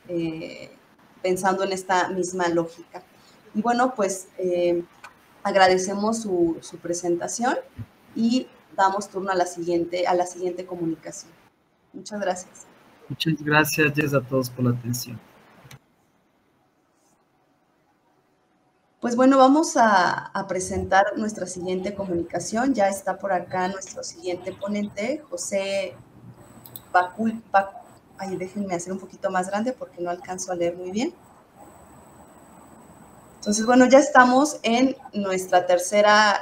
pensando en esta misma lógica. Y bueno, pues agradecemos su presentación y damos turno a la siguiente comunicación. Muchas gracias. Muchas gracias, Jess, a todos por la atención. Pues bueno, vamos a presentar nuestra siguiente comunicación. Ya está por acá nuestro siguiente ponente, José Ay, déjenme hacer un poquito más grande porque no alcanzo a leer muy bien. Entonces, bueno, ya estamos en nuestra tercera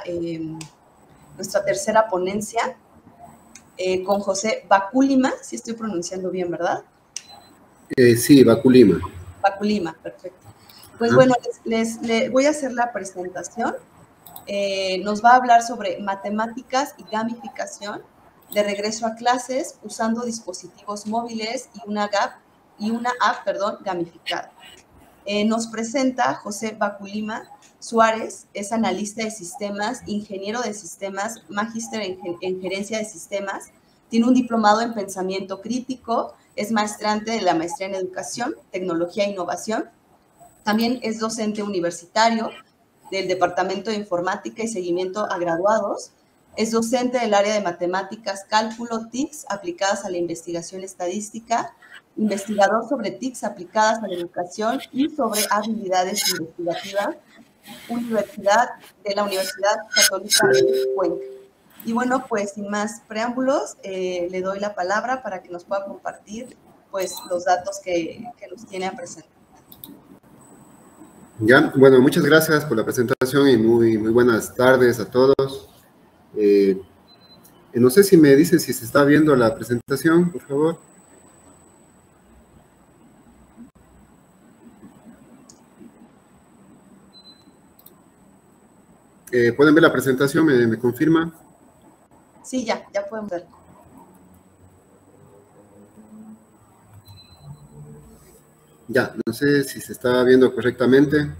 ponencia con José Baculima, si estoy pronunciando bien, ¿verdad? Sí, Baculima. Baculima, perfecto. Pues bueno, les voy a hacer la presentación. Nos va a hablar sobre matemáticas y gamificación de regreso a clases usando dispositivos móviles y una app gamificada. Nos presenta José Baculima Suárez, es analista de sistemas, ingeniero de sistemas, magíster en gerencia de sistemas, tiene un diplomado en pensamiento crítico, es maestrante de la maestría en educación, tecnología e innovación. También es docente universitario del Departamento de Informática y Seguimiento a Graduados. Es docente del área de matemáticas, cálculo, TICs aplicadas a la investigación estadística, investigador sobre TICs aplicadas a la educación y sobre habilidades investigativas, de la Universidad Católica de Cuenca. Y bueno, pues sin más preámbulos, le doy la palabra para que nos pueda compartir pues los datos que nos tiene a presentar. Ya, bueno, muchas gracias por la presentación y muy buenas tardes a todos. No sé si me dice si se está viendo la presentación, por favor. ¿Pueden ver la presentación? ¿Me confirma? Sí, ya podemos verlo. Ya, no sé si se está viendo correctamente.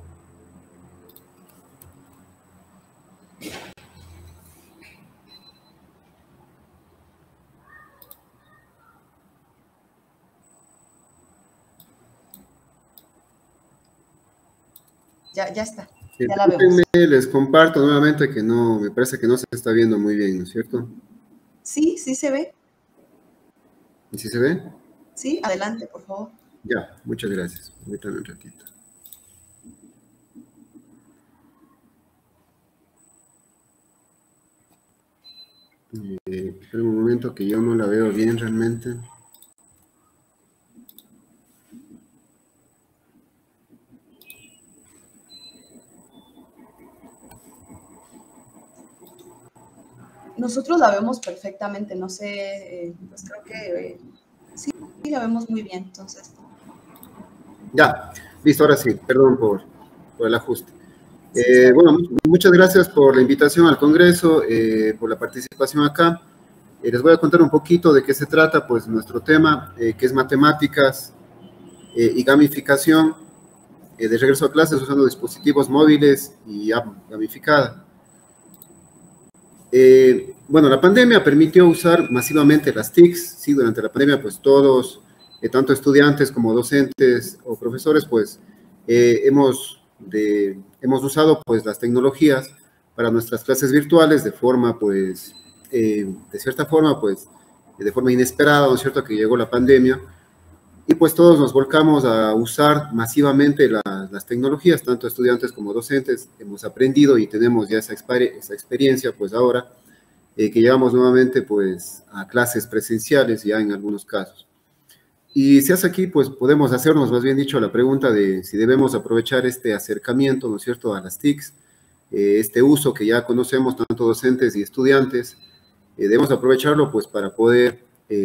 Ya está, ya la vemos. Les comparto nuevamente que no, me parece que no se está viendo muy bien, ¿no es cierto? Sí se ve. ¿Y sí se ve? Sí, adelante, por favor. Ya, muchas gracias. Permítanme un ratito. Espera un momento que yo no la veo bien realmente. Nosotros la vemos perfectamente, no sé, pues creo que sí, la vemos muy bien, entonces. Ya, listo, ahora sí, perdón por el ajuste. Bueno, muchas gracias por la invitación al Congreso, por la participación acá. Les voy a contar un poquito de qué se trata, pues, nuestro tema, que es matemáticas y gamificación de regreso a clases usando dispositivos móviles y app gamificada. Bueno, la pandemia permitió usar masivamente las TICs, sí, durante la pandemia, pues, todos, tanto estudiantes como docentes o profesores, pues, hemos usado, pues, las tecnologías para nuestras clases virtuales de forma, pues, de cierta forma, pues, de forma inesperada, ¿no es cierto?, que llegó la pandemia, y pues todos nos volcamos a usar masivamente las tecnologías, tanto estudiantes como docentes, hemos aprendido y tenemos ya esa experiencia, pues ahora, que llevamos nuevamente, pues, a clases presenciales ya en algunos casos. Y si hace aquí, pues, podemos hacernos, más bien dicho, la pregunta de si debemos aprovechar este acercamiento, ¿no es cierto?, a las TICs, este uso que ya conocemos tanto docentes y estudiantes, debemos aprovecharlo, pues, para poder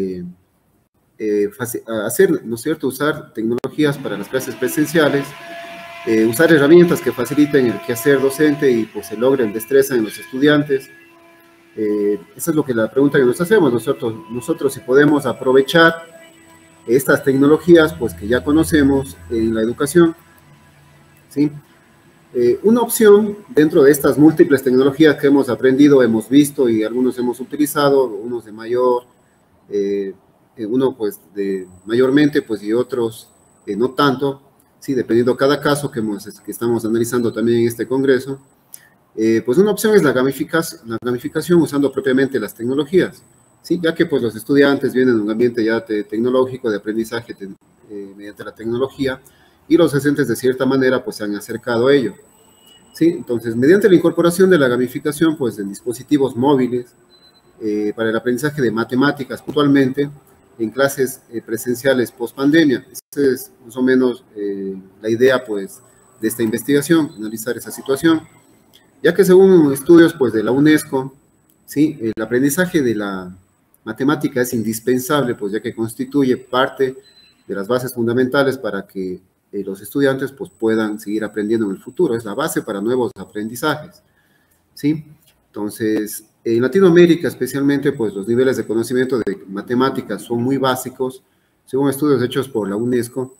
hacer, ¿no es cierto?, usar tecnologías para las clases presenciales, usar herramientas que faciliten el quehacer docente y pues se logren destreza en los estudiantes. Esa es lo que la pregunta que nos hacemos nosotros si podemos aprovechar estas tecnologías pues que ya conocemos en la educación, ¿sí? Una opción dentro de estas múltiples tecnologías que hemos aprendido, hemos visto y algunos hemos utilizado, unos de mayor, uno pues de mayormente pues y otros no tanto, sí, dependiendo cada caso que estamos analizando también en este congreso. Pues una opción es la gamificación usando propiamente las tecnologías, ¿sí? Ya que pues los estudiantes vienen de un ambiente ya tecnológico, de aprendizaje mediante la tecnología, y los docentes de cierta manera pues se han acercado a ello, ¿sí? Entonces, mediante la incorporación de la gamificación pues en dispositivos móviles, para el aprendizaje de matemáticas puntualmente, en clases presenciales post pandemia. Esa es más o menos la idea pues de esta investigación, analizar esa situación, ya que según estudios pues de la UNESCO, ¿sí? El aprendizaje de la matemática es indispensable, pues ya que constituye parte de las bases fundamentales para que los estudiantes pues puedan seguir aprendiendo en el futuro, es la base para nuevos aprendizajes, ¿sí? Entonces, en Latinoamérica especialmente, pues los niveles de conocimiento de matemáticas son muy básicos, según estudios hechos por la UNESCO,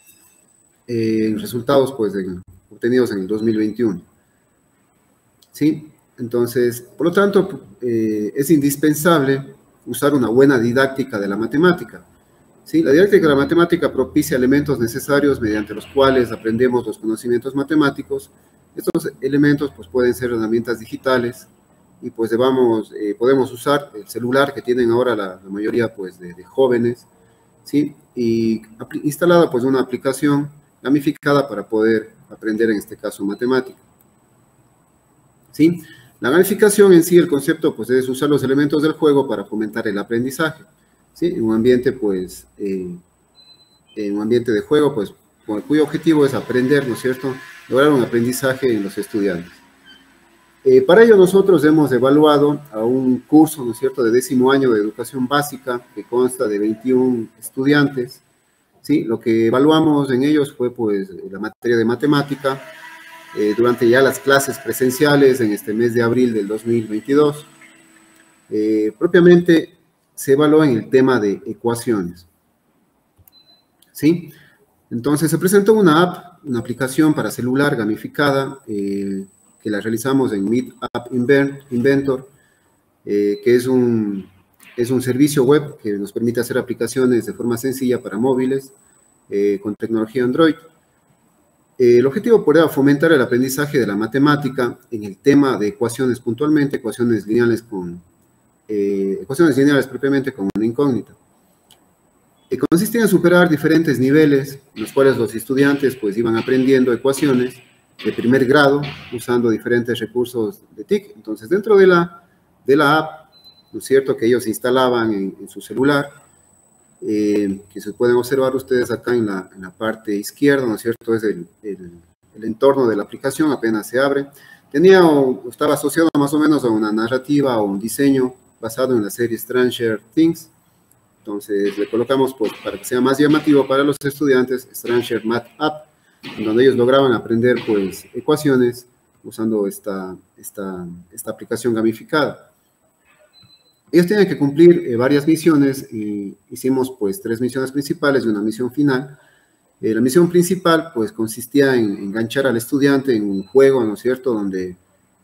resultados pues obtenidos en el 2021. ¿Sí? Entonces, por lo tanto, es indispensable usar una buena didáctica de la matemática. ¿Sí? La didáctica de la matemática propicia elementos necesarios mediante los cuales aprendemos los conocimientos matemáticos. Estos elementos pues, pueden ser herramientas digitales y pues podemos usar el celular que tienen ahora la mayoría pues, de jóvenes, ¿sí? Y instalada pues una aplicación gamificada para poder aprender en este caso matemática. ¿Sí? La gamificación en sí, el concepto, pues es usar los elementos del juego para fomentar el aprendizaje, ¿sí? En un ambiente, pues, en un ambiente de juego, pues, cuyo objetivo es aprender, ¿no es cierto?, lograr un aprendizaje en los estudiantes. Para ello nosotros hemos evaluado a un curso, ¿no es cierto?, de 10º año de educación básica, que consta de 21 estudiantes, ¿sí? Lo que evaluamos en ellos fue, pues, la materia de matemática, durante ya las clases presenciales en este mes de abril del 2022. Propiamente se evaluó en el tema de ecuaciones, ¿sí? Entonces se presentó una aplicación para celular gamificada, que la realizamos en Meet App Inventor, que es un servicio web que nos permite hacer aplicaciones de forma sencilla para móviles, con tecnología Android. El objetivo era fomentar el aprendizaje de la matemática en el tema de ecuaciones puntualmente, ecuaciones lineales propiamente con una incógnita. Consistía en superar diferentes niveles en los cuales los estudiantes pues iban aprendiendo ecuaciones de primer grado usando diferentes recursos de TIC. Entonces, dentro de la app, ¿no es cierto?, que ellos instalaban en su celular, que se pueden observar ustedes acá en la parte izquierda, ¿no es cierto?, es el entorno de la aplicación, apenas se abre. Estaba asociado más o menos a una narrativa o un diseño basado en la serie Stranger Things. Entonces le colocamos, pues, para que sea más llamativo para los estudiantes, Stranger Math App, en donde ellos lograban aprender, pues, ecuaciones usando esta aplicación gamificada. Ellos tienen que cumplir varias misiones y hicimos pues 3 misiones principales y una misión final. La misión principal pues consistía en enganchar al estudiante en un juego, ¿no es cierto?, donde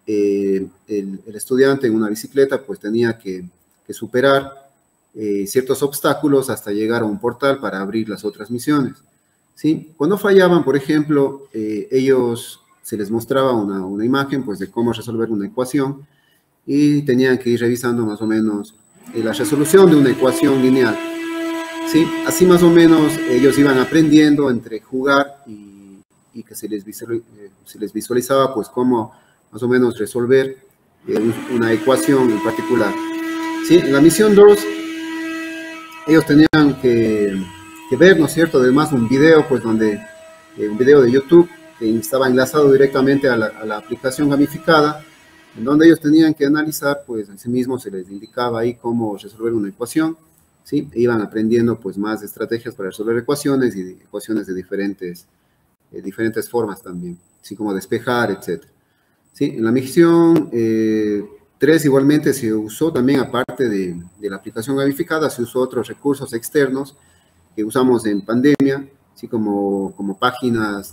el estudiante en una bicicleta pues tenía que superar ciertos obstáculos hasta llegar a un portal para abrir las otras misiones, ¿sí? Cuando fallaban, por ejemplo, ellos se les mostraba una imagen pues de cómo resolver una ecuación, y tenían que ir revisando más o menos la resolución de una ecuación lineal, ¿sí? Así más o menos ellos iban aprendiendo entre jugar y que se les visualizaba pues cómo más o menos resolver una ecuación en particular, ¿sí? En la misión 2 ellos tenían que ver, ¿no es cierto?, además un video, pues donde un video de YouTube que estaba enlazado directamente a la aplicación gamificada, en donde ellos tenían que analizar, pues en sí mismo se les indicaba ahí cómo resolver una ecuación, ¿sí? E iban aprendiendo pues más estrategias para resolver ecuaciones y ecuaciones de diferentes formas también, así como despejar, etc. ¿Sí? En la misión 3 igualmente se usó también, aparte de la aplicación gamificada, se usó otros recursos externos que usamos en pandemia, así como páginas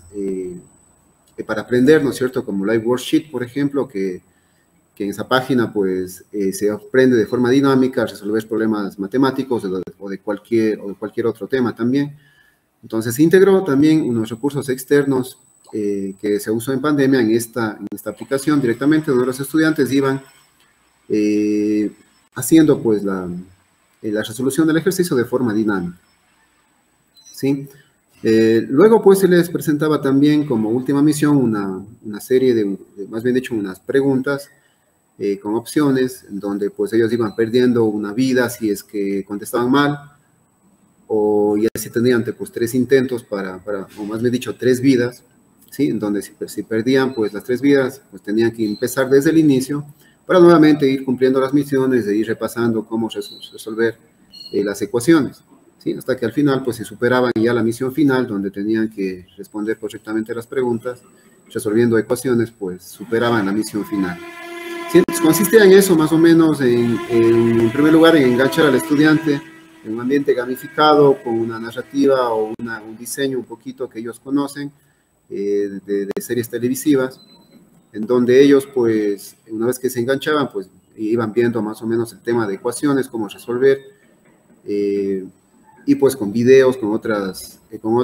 para aprender, ¿no es cierto?, como Live Worksheet, por ejemplo, que en esa página pues se aprende de forma dinámica a resolver problemas matemáticos o de cualquier otro tema también. Entonces se integró también unos recursos externos que se usó en pandemia en esta aplicación directamente, donde los estudiantes iban haciendo pues la resolución del ejercicio de forma dinámica. ¿Sí? Luego pues se les presentaba también como última misión una serie de, más bien dicho, unas preguntas con opciones, en donde pues ellos iban perdiendo una vida si es que contestaban mal, o ya si tenían pues 3 intentos o más bien dicho, 3 vidas, ¿sí? En donde si perdían pues las 3 vidas, pues tenían que empezar desde el inicio para nuevamente ir cumpliendo las misiones, de ir repasando cómo resolver las ecuaciones, ¿sí? Hasta que al final pues se superaban ya la misión final, donde tenían que responder correctamente las preguntas, resolviendo ecuaciones, pues superaban la misión final. ¿Sí? Entonces, consistía en eso más o menos, en primer lugar en enganchar al estudiante en un ambiente gamificado, con una narrativa o un diseño un poquito que ellos conocen, de series televisivas, en donde ellos, pues, una vez que se enganchaban, pues, iban viendo más o menos el tema de ecuaciones, cómo resolver, y pues con videos, con otras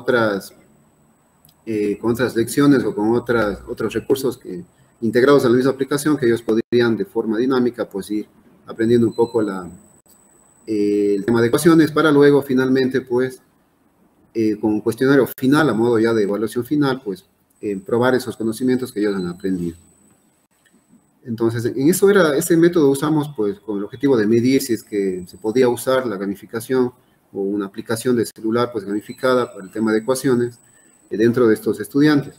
lecciones o con otros recursos integrados a la misma aplicación, que ellos podrían de forma dinámica, pues, ir aprendiendo un poco el tema de ecuaciones, para luego finalmente pues con un cuestionario final a modo ya de evaluación final, pues probar esos conocimientos que ellos han aprendido. Entonces en ese método usamos pues con el objetivo de medir si es que se podía usar la gamificación o una aplicación de celular pues gamificada para el tema de ecuaciones dentro de estos estudiantes.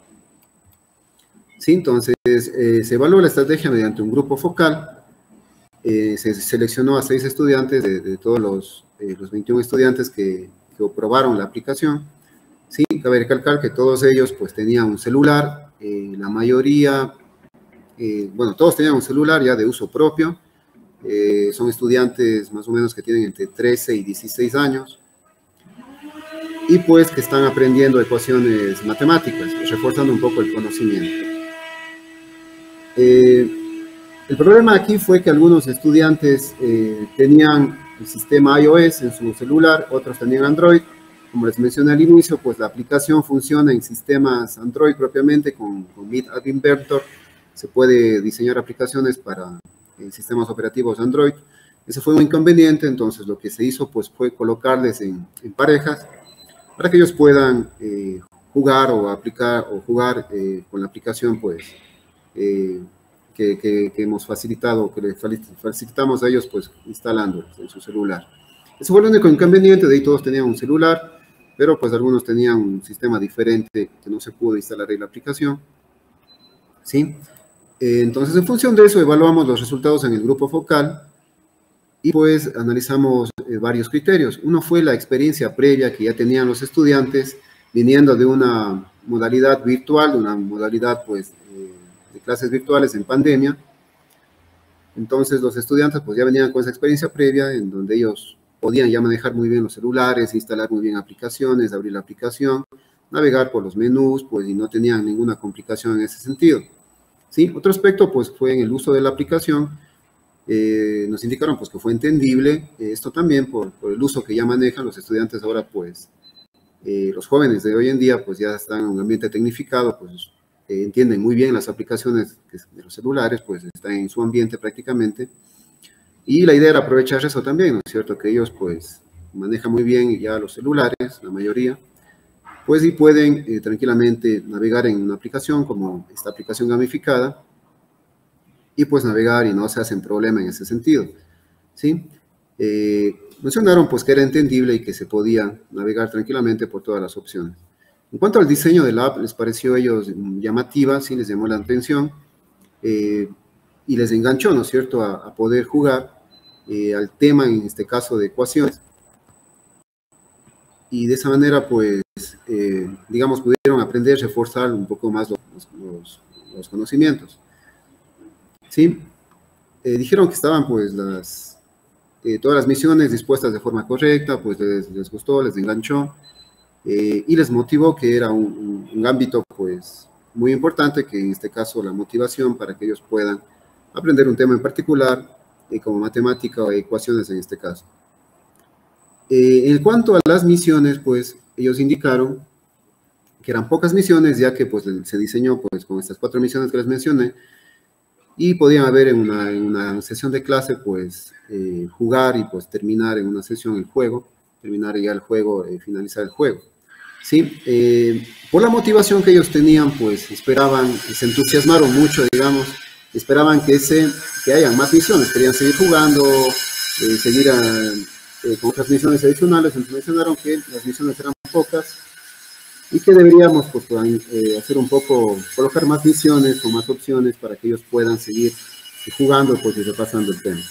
Sí, entonces se evaluó la estrategia mediante un grupo focal. Se seleccionó a 6 estudiantes de todos los 21 estudiantes que aprobaron la aplicación. Sí, cabe recalcar que todos ellos pues tenían un celular, la mayoría, bueno, todos tenían un celular ya de uso propio. Son estudiantes más o menos que tienen entre 13 y 16 años, y pues que están aprendiendo ecuaciones matemáticas, reforzando un poco el conocimiento. El problema aquí fue que algunos estudiantes tenían el sistema iOS en su celular, otros tenían Android. Como les mencioné al inicio, pues la aplicación funciona en sistemas Android propiamente, con Meet App Inventor. Se puede diseñar aplicaciones para sistemas operativos Android. Ese fue un inconveniente, entonces lo que se hizo pues fue colocarles en parejas para que ellos puedan jugar o jugar con la aplicación pues que hemos facilitado, que les facilitamos a ellos pues instalando en su celular. Ese fue el único inconveniente. De ahí todos tenían un celular, pero pues algunos tenían un sistema diferente que no se pudo instalar en la aplicación. ¿Sí? Entonces en función de eso evaluamos los resultados en el grupo focal y pues analizamos varios criterios. Uno fue la experiencia previa que ya tenían los estudiantes viniendo de una modalidad virtual, de una modalidad pues de clases virtuales en pandemia. Entonces los estudiantes pues ya venían con esa experiencia previa, en donde ellos podían ya manejar muy bien los celulares, instalar muy bien aplicaciones, abrir la aplicación, navegar por los menús, pues, y no tenían ninguna complicación en ese sentido. ¿Sí? Otro aspecto pues fue en el uso de la aplicación. Nos indicaron pues que fue entendible, esto también por el uso que ya manejan los estudiantes ahora, pues los jóvenes de hoy en día pues ya están en un ambiente tecnificado, pues entienden muy bien las aplicaciones de los celulares, pues están en su ambiente prácticamente, y la idea era aprovechar eso también, ¿no es cierto? Que ellos pues manejan muy bien ya los celulares, la mayoría, pues y pueden tranquilamente navegar en una aplicación como esta aplicación gamificada, y pues navegar y no se hacen problema en ese sentido, ¿sí? Mencionaron pues que era entendible y que se podía navegar tranquilamente por todas las opciones. En cuanto al diseño de la app, les pareció a ellos llamativa, sí les llamó la atención y les enganchó, ¿no es cierto?, a poder jugar al tema, en este caso de ecuaciones. Y de esa manera, pues, digamos, pudieron aprender, reforzar un poco más los conocimientos. ¿Sí? Dijeron que estaban, pues, todas las misiones dispuestas de forma correcta, pues les gustó, les enganchó. Y les motivó, que era un ámbito pues muy importante, que en este caso la motivación para que ellos puedan aprender un tema en particular, como matemática o ecuaciones en este caso. En cuanto a las misiones, pues ellos indicaron que eran pocas misiones, ya que pues se diseñó pues con estas 4 misiones que les mencioné, y podían haber en una sesión de clase pues jugar y pues terminar en una sesión el juego, terminar ya el juego, finalizar el juego. Sí, por la motivación que ellos tenían, pues esperaban, se entusiasmaron mucho, digamos, esperaban que hayan más misiones, querían seguir jugando, seguir con otras misiones adicionales. Entonces mencionaron que las misiones eran pocas y que deberíamos pues, hacer un poco, colocar más misiones o más opciones para que ellos puedan seguir jugando pues, y repasando el tema.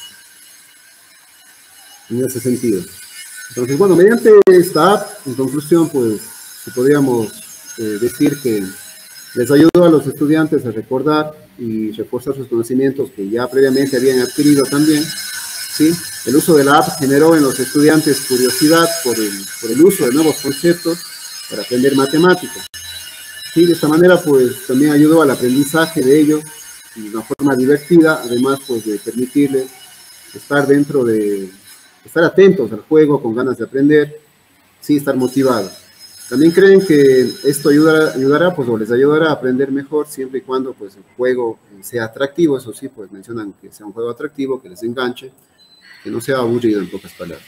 En ese sentido. Entonces, bueno, mediante esta app, en conclusión, pues, podríamos decir que les ayudó a los estudiantes a recordar y reforzar sus conocimientos que ya previamente habían adquirido también, ¿sí? El uso de la app generó en los estudiantes curiosidad por el uso de nuevos conceptos para aprender matemáticas. ¿Sí? De esta manera, pues, también ayudó al aprendizaje de ellos de una forma divertida, además, pues, de permitirles estar atentos al juego, con ganas de aprender, sí, estar motivados. También creen que esto ayudará, pues, o les ayudará a aprender mejor siempre y cuando, pues, el juego sea atractivo. Eso sí, pues, mencionan que sea un juego atractivo, que les enganche, que no sea aburrido, en pocas palabras.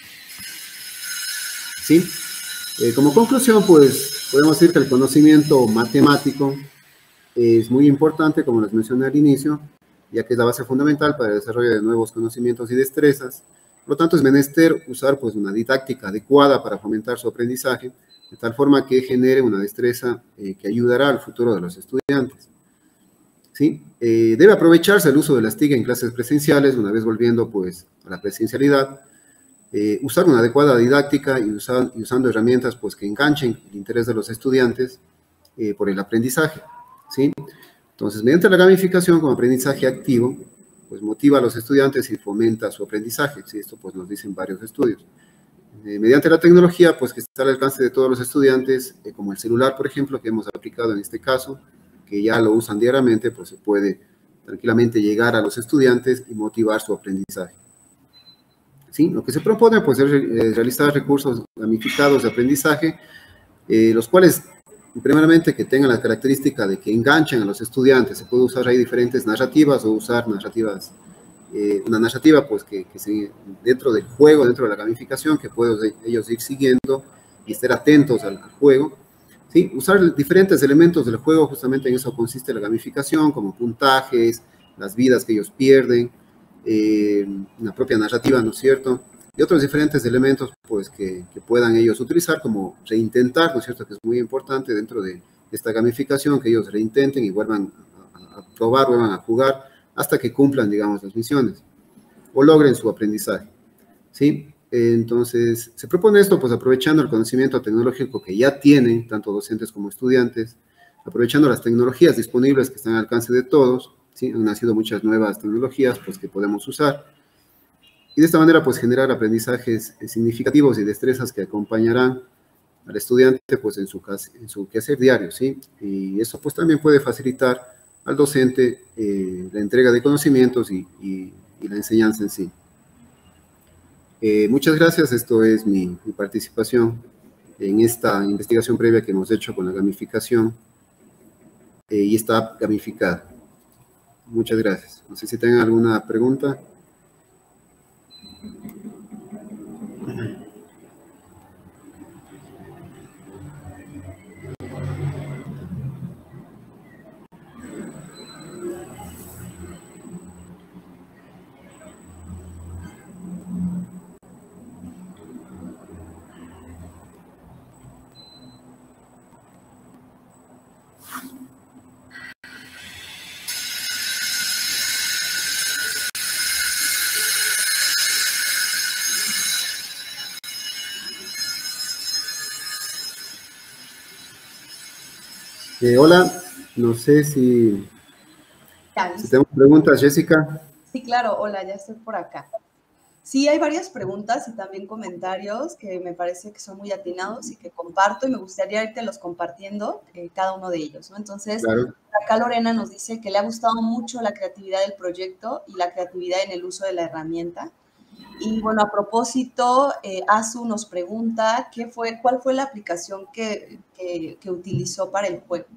¿Sí? Como conclusión, pues, podemos decir que el conocimiento matemático es muy importante, como les mencioné al inicio, ya que es la base fundamental para el desarrollo de nuevos conocimientos y destrezas. Por lo tanto, es menester usar pues, una didáctica adecuada para fomentar su aprendizaje, de tal forma que genere una destreza que ayudará al futuro de los estudiantes. ¿Sí? Debe aprovecharse el uso de las TIC en clases presenciales, una vez volviendo pues, a la presencialidad, usar una adecuada didáctica y usando herramientas pues, que enganchen el interés de los estudiantes por el aprendizaje. ¿Sí? Entonces, mediante la gamificación como aprendizaje activo, pues motiva a los estudiantes y fomenta su aprendizaje. ¿Sí? Esto pues nos dicen varios estudios. Mediante la tecnología, pues que está al alcance de todos los estudiantes, como el celular, por ejemplo, que hemos aplicado en este caso, que ya lo usan diariamente, pues se puede tranquilamente llegar a los estudiantes y motivar su aprendizaje. ¿Sí? Lo que se propone, pues, es realizar recursos gamificados de aprendizaje, los cuales primeramente que tengan la característica de que enganchen a los estudiantes. Se puede usar ahí diferentes narrativas o usar narrativas, una narrativa pues que dentro del juego, dentro de la gamificación, que pueden ellos ir siguiendo y estar atentos al juego. ¿Sí? Usar diferentes elementos del juego, justamente en eso consiste la gamificación, como puntajes, las vidas que ellos pierden, una propia narrativa, ¿no es cierto? Y otros diferentes elementos pues, que puedan ellos utilizar, como reintentar, ¿no es cierto?, que es muy importante dentro de esta gamificación, que ellos reintenten y vuelvan a probar, vuelvan a jugar, hasta que cumplan, digamos, las misiones, o logren su aprendizaje, ¿sí? Entonces, se propone esto, pues, aprovechando el conocimiento tecnológico que ya tienen, tanto docentes como estudiantes, aprovechando las tecnologías disponibles que están al alcance de todos, ¿sí? Han nacido muchas nuevas tecnologías, pues, que podemos usar, y de esta manera, pues, generar aprendizajes significativos y destrezas que acompañarán al estudiante, pues, en su quehacer diario, ¿sí? Y eso, pues, también puede facilitar al docente la entrega de conocimientos y la enseñanza en sí. Muchas gracias. Esto es mi participación en esta investigación previa que hemos hecho con la gamificación y está gamificada. Muchas gracias. No sé si tienen alguna pregunta. Hola, no sé si tenemos preguntas, Jessica. Sí, claro, hola, ya estoy por acá. Sí, hay varias preguntas y también comentarios que me parece que son muy atinados y que comparto y me gustaría irte-los compartiendo cada uno de ellos, ¿no? Entonces, claro. Acá Lorena nos dice que le ha gustado mucho la creatividad del proyecto y la creatividad en el uso de la herramienta. Y bueno, a propósito, Azu nos pregunta cuál fue la aplicación que utilizó para el juego.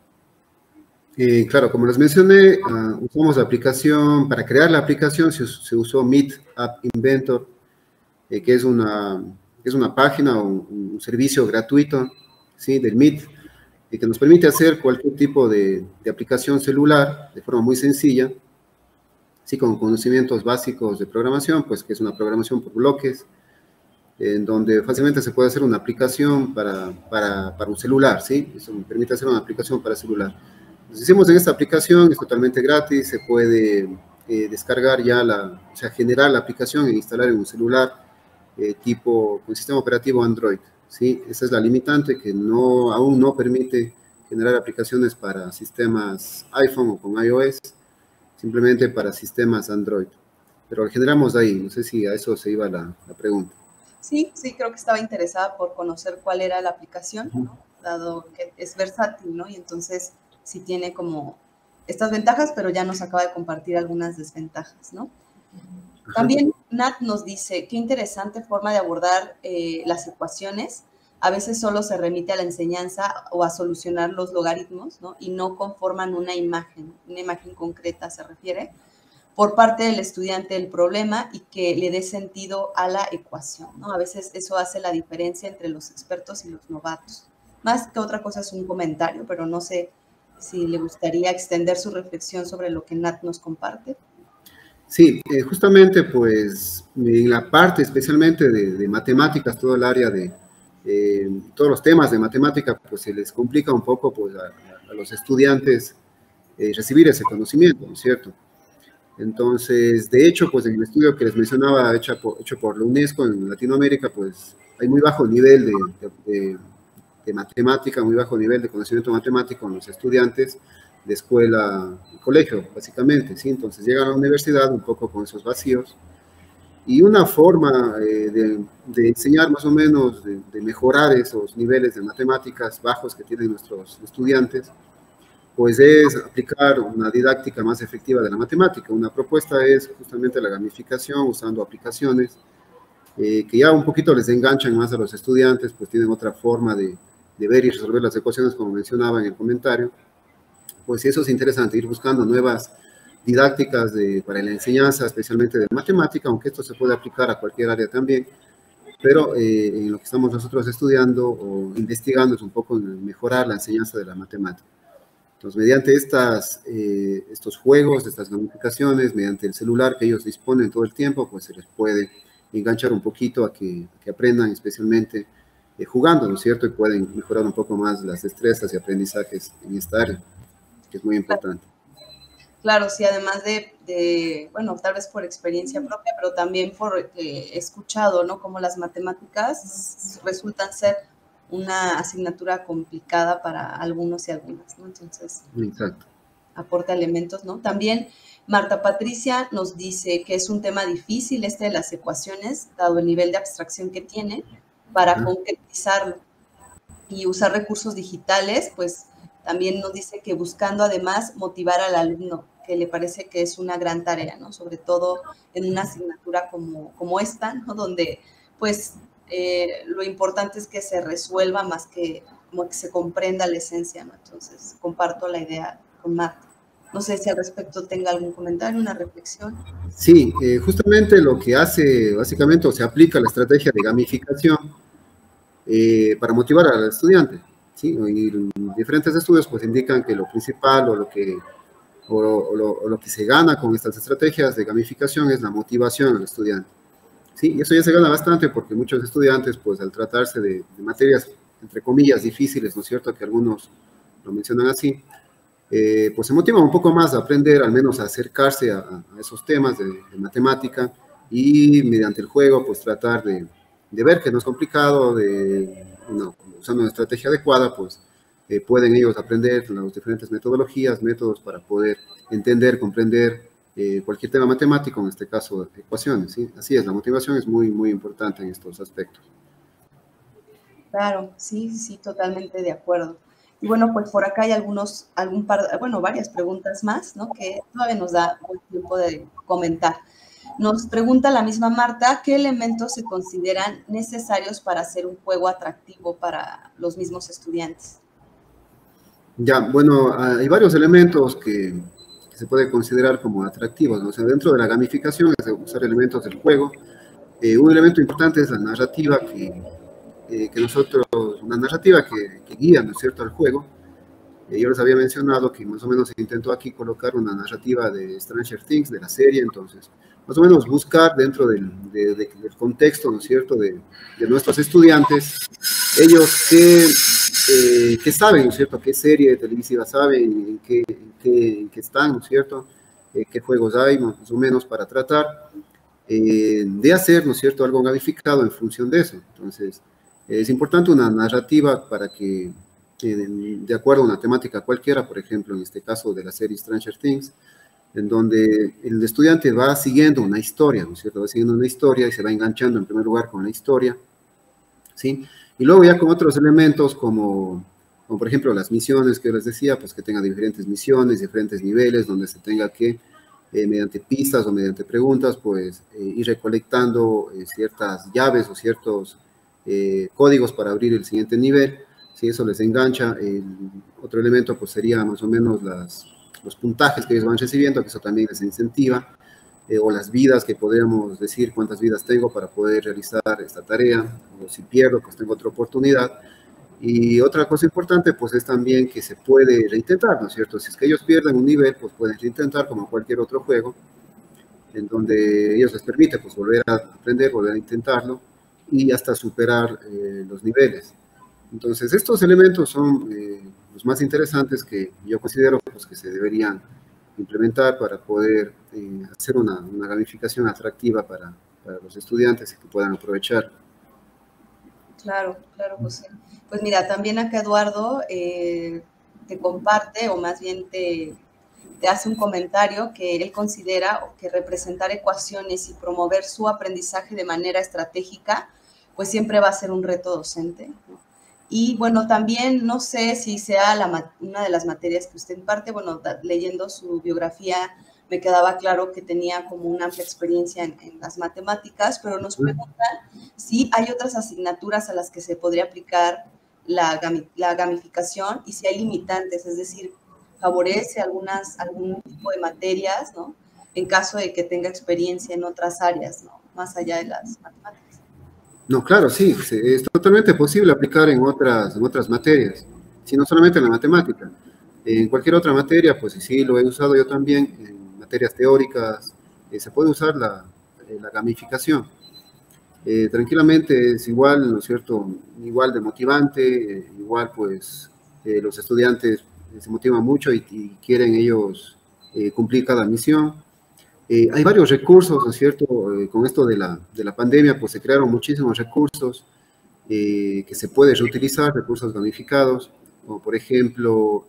Claro, como les mencioné, usamos la aplicación, para crear la aplicación se usó Meet App Inventor, que es una página o un servicio gratuito, ¿sí? Del Meet, que nos permite hacer cualquier tipo de aplicación celular de forma muy sencilla, ¿sí? Con conocimientos básicos de programación, pues que es una programación por bloques, en donde fácilmente se puede hacer una aplicación para un celular, ¿sí? Eso me permite hacer una aplicación para celular. Nos hicimos en esta aplicación, es totalmente gratis, se puede descargar ya o sea, generar la aplicación e instalar en un celular tipo con sistema operativo Android, ¿sí? Esa es la limitante que aún no permite generar aplicaciones para sistemas iPhone o con iOS, simplemente para sistemas Android. Pero lo generamos ahí, no sé si a eso se iba la pregunta. Sí, creo que estaba interesada por conocer cuál era la aplicación, ¿no? Dado que es versátil, ¿no? Y entonces sí tiene como estas ventajas, pero ya nos acaba de compartir algunas desventajas, ¿no? También Nat nos dice, qué interesante forma de abordar las ecuaciones. A veces solo se remite a la enseñanza o a solucionar los logaritmos, ¿no? Y no conforman una imagen concreta, se refiere, por parte del estudiante del problema y que le dé sentido a la ecuación, ¿no? A veces eso hace la diferencia entre los expertos y los novatos. Más que otra cosa es un comentario, pero no sé si le gustaría extender su reflexión sobre lo que Nat nos comparte. Sí, justamente pues en la parte especialmente de matemáticas, todo el área de todos los temas de matemática, pues se les complica un poco pues a los estudiantes recibir ese conocimiento, ¿no es cierto? Entonces, de hecho, pues en el estudio que les mencionaba, hecho por la UNESCO en Latinoamérica, pues hay muy bajo nivel de matemática, muy bajo nivel de conocimiento matemático en los estudiantes de escuela y colegio, básicamente, ¿sí? Entonces llegan a la universidad un poco con esos vacíos y una forma de enseñar más o menos, de mejorar esos niveles de matemáticas bajos que tienen nuestros estudiantes, pues es aplicar una didáctica más efectiva de la matemática. Una propuesta es justamente la gamificación usando aplicaciones que ya un poquito les enganchan más a los estudiantes, pues tienen otra forma de ver y resolver las ecuaciones, como mencionaba en el comentario. Pues eso es interesante, ir buscando nuevas didácticas para la enseñanza, especialmente de matemática, aunque esto se puede aplicar a cualquier área también, pero en lo que estamos nosotros estudiando o investigando es un poco mejorar la enseñanza de la matemática. Entonces, mediante estos juegos, estas gamificaciones, mediante el celular que ellos disponen todo el tiempo, pues se les puede enganchar un poquito a que aprendan especialmente jugando, ¿no es cierto? Y pueden mejorar un poco más las destrezas y aprendizajes en esta área, que es muy importante. Claro, sí, además bueno, tal vez por experiencia propia, pero también por he escuchado, ¿no? Como las matemáticas resultan ser una asignatura complicada para algunos y algunas, ¿no? Entonces, exacto, aporta elementos, ¿no? También Marta Patricia nos dice que es un tema difícil de las ecuaciones, dado el nivel de abstracción que tiene, para concretizarlo y usar recursos digitales, pues también nos dice que buscando además motivar al alumno, que le parece que es una gran tarea, ¿no? Sobre todo en una asignatura como esta, ¿no? Donde pues lo importante es que se resuelva más que como que se comprenda la esencia, ¿no? Entonces comparto la idea con Marta. No sé si al respecto tenga algún comentario, una reflexión. Sí, justamente lo que hace básicamente o se aplica la estrategia de gamificación para motivar al estudiante, ¿sí? Y diferentes estudios pues indican que lo principal o lo que se gana con estas estrategias de gamificación es la motivación al estudiante. Sí, y eso ya se gana bastante porque muchos estudiantes, pues al tratarse de materias, entre comillas, difíciles, ¿no es cierto?, que algunos lo mencionan así, pues se motivan un poco más a aprender, al menos a acercarse a esos temas de matemática y mediante el juego, pues tratar de ver que no es complicado, usando una estrategia adecuada, pues pueden ellos aprender las diferentes metodologías, métodos para poder entender, comprender cualquier tema matemático, en este caso ecuaciones, ¿sí? Así es, la motivación es muy, muy importante en estos aspectos. Claro, sí, totalmente de acuerdo. Y bueno, pues por acá hay varias preguntas más, ¿no? Que todavía nos da un tiempo de comentar. Nos pregunta la misma Marta, ¿qué elementos se consideran necesarios para hacer un juego atractivo para los mismos estudiantes? Ya, bueno, hay varios elementos que se puede considerar como atractivos, ¿no? O sea, dentro de la gamificación es de usar elementos del juego. Un elemento importante es la narrativa una narrativa que guía, ¿no es cierto?, al juego. Yo les había mencionado que más o menos se intentó aquí colocar una narrativa de Stranger Things, de la serie, entonces, más o menos buscar dentro del contexto, ¿no es cierto?, de nuestros estudiantes, ellos qué saben, ¿no es cierto?, qué serie televisiva saben, en qué están, ¿no es cierto?, qué juegos hay, más o menos, para tratar de hacer, ¿no es cierto?, algo gamificado en función de eso. Entonces, es importante una narrativa para que, de acuerdo a una temática cualquiera, por ejemplo, en este caso de la serie Stranger Things, en donde el estudiante va siguiendo una historia, ¿no es cierto?, va siguiendo una historia y se va enganchando en primer lugar con la historia, ¿sí? Y luego ya con otros elementos como por ejemplo las misiones que les decía, pues que tenga diferentes misiones, diferentes niveles, donde se tenga que mediante pistas o mediante preguntas, pues ir recolectando ciertas llaves o ciertos códigos para abrir el siguiente nivel. Si eso les engancha, otro elemento pues sería más o menos los puntajes que ellos van recibiendo, que eso también les incentiva, o las vidas, que podríamos decir cuántas vidas tengo para poder realizar esta tarea, o si pierdo, pues tengo otra oportunidad. Y otra cosa importante, pues es también que se puede reintentar, ¿no es cierto? Si es que ellos pierden un nivel, pues pueden reintentar como cualquier otro juego, en donde ellos les permite, pues, volver a aprender, volver a intentarlo, y hasta superar los niveles. Entonces, estos elementos son los más interesantes que yo considero, pues, que se deberían implementar para poder hacer una gamificación atractiva para los estudiantes y que puedan aprovechar. Claro, claro, José. Pues mira, también acá Eduardo te comparte, o más bien te hace un comentario que él considera que representar ecuaciones y promover su aprendizaje de manera estratégica, pues siempre va a ser un reto docente, ¿no? Y bueno, también no sé si sea una de las materias que usted imparte, bueno, leyendo su biografía me quedaba claro que tenía como una amplia experiencia en las matemáticas, pero nos preguntan si hay otras asignaturas a las que se podría aplicar la gamificación y si hay limitantes, es decir, favorece algún tipo de materias, ¿no?, en caso de que tenga experiencia en otras áreas, ¿no?, más allá de las matemáticas. No, claro, sí, es totalmente posible aplicar en otras materias, si no solamente en la matemática. En cualquier otra materia, pues sí, lo he usado yo también, en materias teóricas, se puede usar la gamificación. Tranquilamente es igual, ¿no es cierto?, igual de motivante, igual pues los estudiantes se motivan mucho y quieren ellos cumplir cada misión. Hay varios recursos, ¿no es cierto? Con esto de la pandemia, pues se crearon muchísimos recursos que se pueden reutilizar, recursos gamificados, como por ejemplo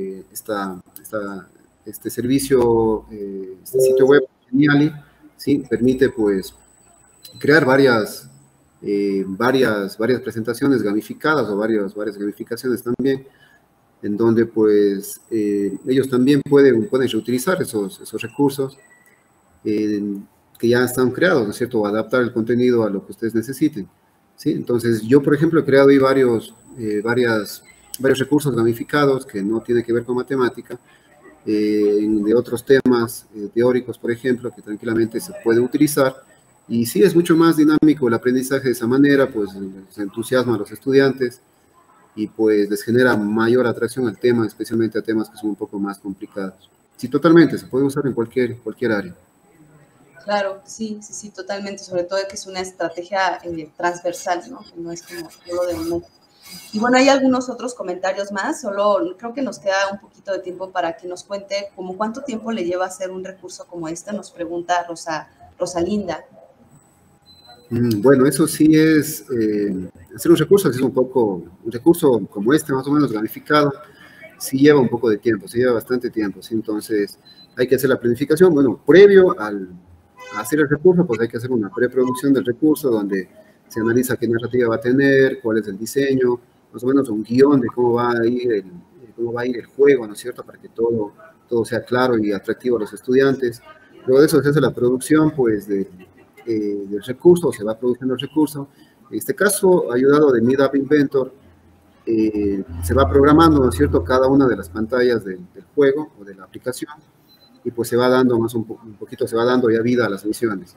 este servicio, este sitio web, Geniali, ¿sí?, permite pues crear varias presentaciones gamificadas o varias gamificaciones también, en donde pues ellos también pueden reutilizar esos recursos que ya están creados, ¿no es cierto?, o adaptar el contenido a lo que ustedes necesiten, ¿sí? Entonces, yo, por ejemplo, he creado ahí varios recursos gamificados que no tienen que ver con matemática, de otros temas teóricos, por ejemplo, que tranquilamente se pueden utilizar, y sí es mucho más dinámico el aprendizaje de esa manera, pues se entusiasma a los estudiantes y pues les genera mayor atracción al tema, especialmente a temas que son un poco más complicados. Sí, totalmente, se puede usar en cualquier área. Claro, sí, totalmente, sobre todo que es una estrategia transversal, ¿no?, que no es como todo de uno. Y bueno, hay algunos otros comentarios más, solo creo que nos queda un poquito de tiempo para que nos cuente como cuánto tiempo le lleva hacer un recurso como este, nos pregunta Rosalinda. Bueno, eso sí es, hacer un recurso como este, más o menos gamificado, sí lleva un poco de tiempo, sí lleva bastante tiempo, ¿sí? Entonces hay que hacer la planificación, bueno, previo a hacer el recurso, pues hay que hacer una preproducción del recurso donde se analiza qué narrativa va a tener, cuál es el diseño, más o menos un guión de cómo va a ir el juego, ¿no es cierto?, para que todo sea claro y atractivo a los estudiantes. Luego de eso se hace la producción, pues, del recurso, se va produciendo el recurso. En este caso, ayudado de Meetup Inventor, se va programando, ¿no es cierto?, cada una de las pantallas del juego o de la aplicación, y pues se va dando un poquito, se va dando ya vida a las misiones.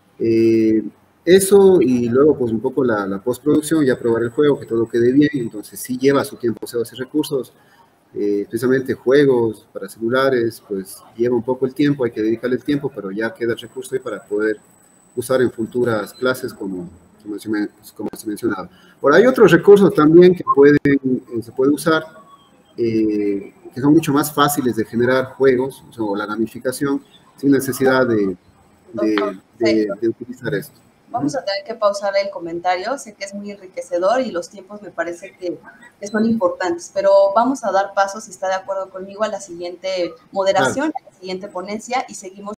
Eso, y luego pues un poco la postproducción, ya probar el juego, que todo quede bien, entonces sí lleva su tiempo, o sea, hacer recursos, especialmente juegos para celulares, pues lleva un poco el tiempo, hay que dedicarle el tiempo, pero ya queda el recurso ahí para poder usar en futuras clases como se mencionaba. Ahora, hay otros recursos también que se puede usar, que son mucho más fáciles de generar juegos, o la gamificación, sin necesidad de utilizar esto. Vamos a tener que pausar el comentario, sé que es muy enriquecedor y los tiempos me parece que son importantes, pero vamos a dar paso, si está de acuerdo conmigo, a la siguiente moderación, a la siguiente ponencia y seguimos.